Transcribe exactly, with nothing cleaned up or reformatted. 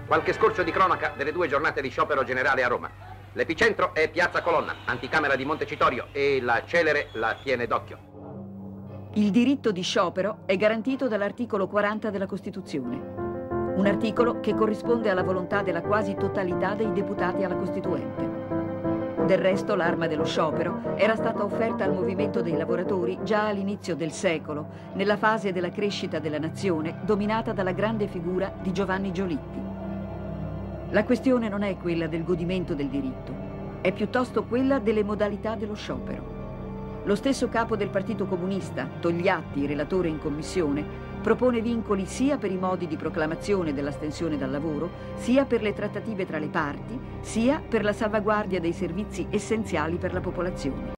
Qualche scorcio di cronaca delle due giornate di sciopero generale a Roma. L'epicentro è Piazza Colonna, anticamera di Montecitorio, e la celere la tiene d'occhio. Il diritto di sciopero è garantito dall'articolo quaranta della Costituzione. Un articolo che corrisponde alla volontà della quasi totalità dei deputati alla Costituente. Del resto, l'arma dello sciopero era stata offerta al movimento dei lavoratori già all'inizio del secolo, nella fase della crescita della nazione dominata dalla grande figura di Giovanni Giolitti. La questione non è quella del godimento del diritto, è piuttosto quella delle modalità dello sciopero. Lo stesso capo del Partito Comunista, Togliatti, relatore in commissione, propone vincoli sia per i modi di proclamazione dell'astensione dal lavoro, sia per le trattative tra le parti, sia per la salvaguardia dei servizi essenziali per la popolazione.